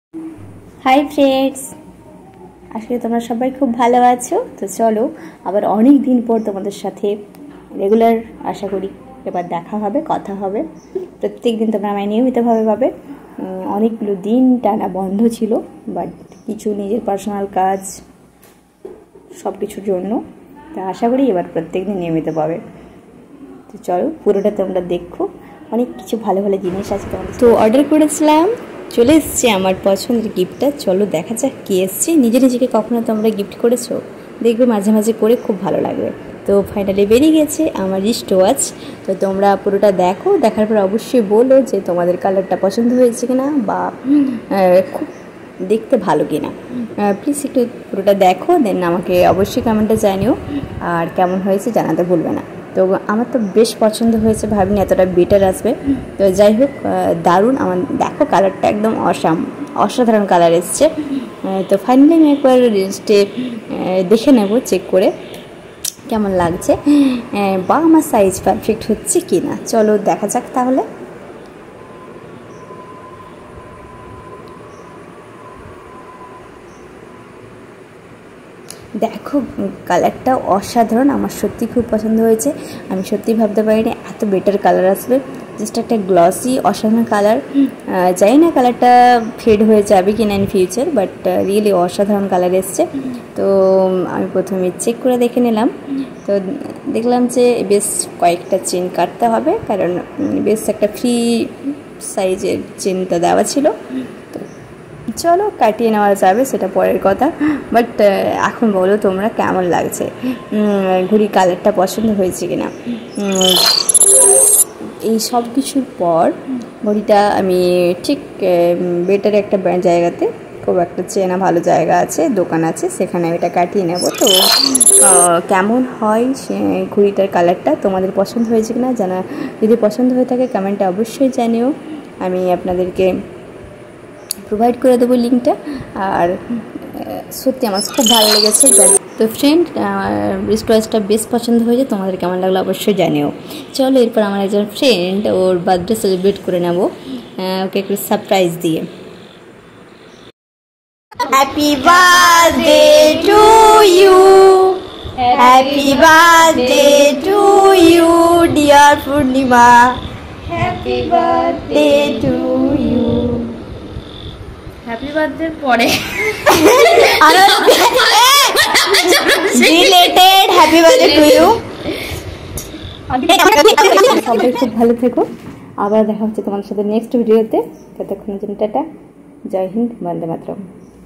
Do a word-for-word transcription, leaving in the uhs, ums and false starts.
Hi friends आशा तुम्हारा सबाई खूब भालो आछो। तो चलो आबार अनेक दिन पर तुम्हारे साथे रेगुलार आशा करी एबार देखा होबे कथा होबे। प्रत्येक दिन तोमरा आमाय नियमितभावे पाबे। अनेकगुलो दिन टाना बंध छिलो बाट किछु निजेर पार्सोनाल काज सबकिछुर जोन्नो तो आशा करी एबार प्रत्येक दिन नियमित पाबे। तो चलो पुरोटा तोमरा देखो अनेक किछु भालो भालो जिनिस आछे तोमादेर। तो अर्डार करेছিলাম चले एसेছে আমার পছন্দের গিফটটা। চলো দেখা যাক কি এসেছে। নিজে নিজেকে কখনো তোমরা গিফট করেছো? দেখবে মাঝে মাঝে করে খুব ভালো লাগবে। তো ফাইনালি বেরিয়ে গেছে আমার রিস্ট ওয়াচ। তো তোমরা পুরোটা দেখো, দেখার পর অবশ্যই বলো যে তোমাদের কালারটা পছন্দ হয়েছে কিনা বা খুব দেখতে ভালো কিনা। প্লিজ একটু পুরোটা দেখো, দেন আমাকে অবশ্যই কমেন্টে জানিও আর কেমন হয়েছে জানাতে ভুলবে না। তো আমার তো বেশ পছন্দ হয়েছে, ভাবিনি এতটা বেটার আসবে। তো যাই হোক দারুণ। আমার দেখো কালারটা একদম অসাম অসাধারণ কালার এসছে। তো ফাইনালি আমি একবার রিস্টে দেখে নেব চেক করে কেমন লাগছে বা আমার সাইজ পারফেক্ট হচ্ছে কি না। চলো দেখা যাক তাহলে। দেখো কালারটা অসাধারণ, আমার সত্যি খুব পছন্দ হয়েছে। আমি সত্যি ভাবতে পারিনি এত বেটার কালার আসবে। জাস্ট একটা গ্লসি অসাধারণ কালার। জানি না কালারটা ফেড হয়ে যাবে কিনা ইন ফিউচার, বাট রিয়েলি অসাধারণ কালার এসছে। তো আমি প্রথমে চেক করে দেখে নিলাম। তো দেখলাম যে বেশ কয়েকটা চেন কাটতে হবে, কারণ বেশ একটা ফ্রি সাইজের চেনটা দেওয়া ছিল। চলো কাটিয়ে নেওয়া যাবে, সেটা পরের কথা। বাট এখন বলো তোমরা কেমন লাগছে, ঘড়ি কালারটা পছন্দ হয়েছে কিনা। এই সব কিছুর পর ঘড়িটা আমি ঠিক বেটার একটা জায়গাতে, খুব একটা চেনা ভালো জায়গা আছে, দোকান আছে, সেখানে আমি এটা কাটিয়ে নেব। তো কেমন হয় সে ঘড়িটার কালারটা তোমাদের পছন্দ হয়েছে কিনা জানা, যদি পছন্দ হয়ে থাকে কমেন্টে অবশ্যই জানিও। আমি আপনাদেরকে প্রোভাইড করে দেবো লিঙ্কটা। আর সত্যি আমার খুব ভালো লেগেছে। তো ফ্রেন্ড রিস্ট ওয়াচটা বেশ পছন্দ হয়েছে, তোমাদের কেমন লাগলো অবশ্যই জানিও। চলো এরপর আমার একজন ফ্রেন্ড ওর বার্থডে সেলিব্রেট করে নেবো, ওকে একটু সারপ্রাইজ দিয়ে। Happy birthday to you, happy birthday to you dear Purnima, happy birthday to you. Happy birthday পরে related happy birthday to you. সবাই খুব ভালো থেকো, আবার দেখা হচ্ছে তোমাদের সাথে নেক্সট ভিডিওতে। ততক্ষণের জন্য টাটা, জয় হিন্দ, বন্দে মাতরম।